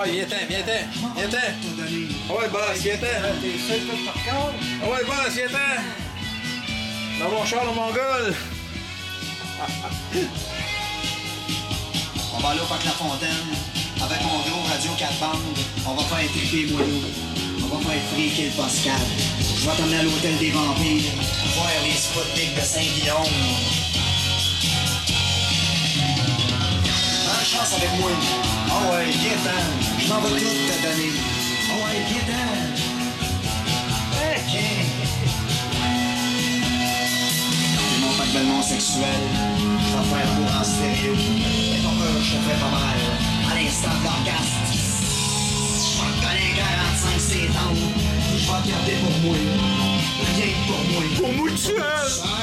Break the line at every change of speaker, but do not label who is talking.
ouais, viens-t'en. Ah ouais, boss, viens-t'en.
T'es seul tout par cœur?
Ah ouais, boss, viens-t'en. Dans mon char, le mongol.
On va aller au Parc La Fontaine avec mon gros radio 4 bandes. On va faire triper Moineau. On va faire friquer le Pascal. Je vais t'emmener à l'hôtel des vampires. Voir les Sputniks de Saint-Guillaume. Bonne chance avec moi. Ah ouais, viens-t'en. Je m'en vais tout te donner. Ah ouais, viens-t'en. Viens. C'est mon pack bellement sexuel. Je vais faire pour en stéréo. Et ton cœur, je te fais pas mal. À l'instant de l'orgasme. Je vais te donner 45 c'est temps. Je vais te garder pour moi. Rien que pour moi.
Pour moi, tu es.